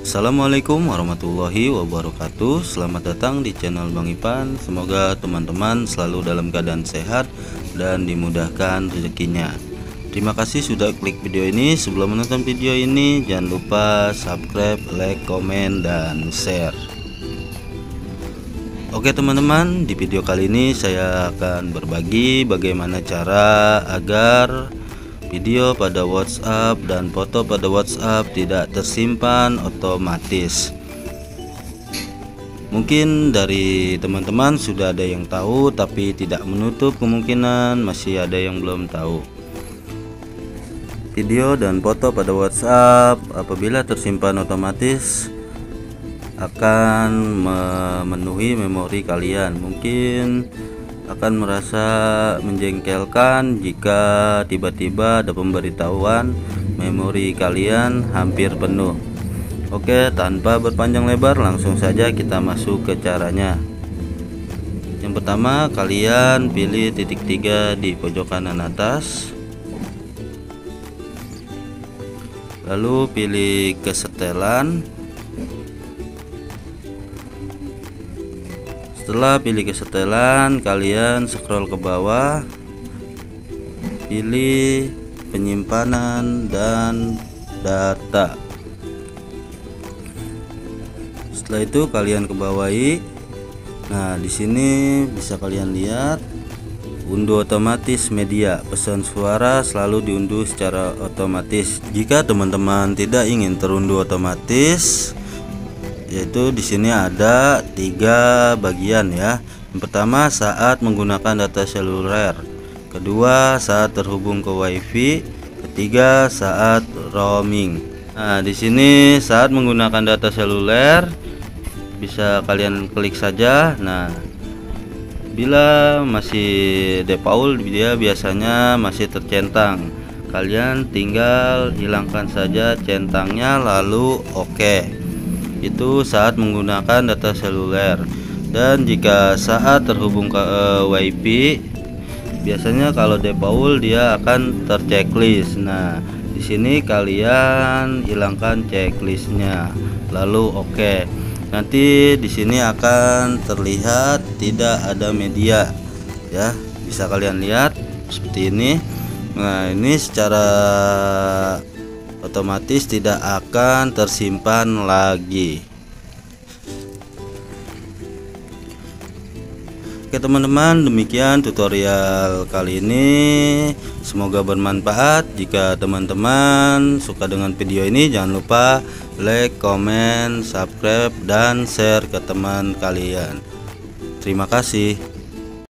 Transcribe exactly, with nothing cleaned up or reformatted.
Assalamualaikum warahmatullahi wabarakatuh. Selamat datang di channel Bang Ipan. Semoga teman-teman selalu dalam keadaan sehat dan dimudahkan rezekinya. Terima kasih sudah klik video ini. Sebelum menonton video ini, jangan lupa subscribe, like, komen, dan share. Oke teman-teman, di video kali ini saya akan berbagi bagaimana cara agar video pada WhatsApp dan foto pada WhatsApp tidak tersimpan otomatis. Mungkin dari teman-teman sudah ada yang tahu, tapi tidak menutup kemungkinan masih ada yang belum tahu. Video dan foto pada WhatsApp apabila tersimpan otomatis akan memenuhi memori kalian. Mungkin akan merasa menjengkelkan jika tiba-tiba ada pemberitahuan memori kalian hampir penuh. Oke, tanpa berpanjang lebar langsung saja kita masuk ke caranya. Yang pertama, kalian pilih titik tiga di pojok kanan atas, lalu pilih kesetelan. Setelah pilih kesetelan, kalian scroll ke bawah, pilih penyimpanan dan data. Setelah itu kalian ke bawahi. Nah, di sini bisa kalian lihat unduh otomatis media. Pesan suara selalu diunduh secara otomatis. Jika teman-teman tidak ingin terunduh otomatis, yaitu di sini ada tiga bagian ya. Yang pertama, saat menggunakan data seluler. Kedua, saat terhubung ke WiFi. Ketiga, saat roaming. Nah, di sini saat menggunakan data seluler bisa kalian klik saja. Nah, bila masih default dia biasanya masih tercentang. Kalian tinggal hilangkan saja centangnya lalu oke. Itu saat menggunakan data seluler. Dan jika saat terhubung ke uh, WiFi, biasanya kalau default dia akan terchecklist. Nah, di sini kalian hilangkan checklistnya lalu oke. Nanti di sini akan terlihat tidak ada media ya, bisa kalian lihat seperti ini. Nah, ini secara otomatis tidak akan tersimpan lagi. Oke teman-teman, demikian tutorial kali ini. Semoga bermanfaat. Jika teman-teman suka dengan video ini, jangan lupa like, komen, subscribe, dan share ke teman kalian. Terima kasih.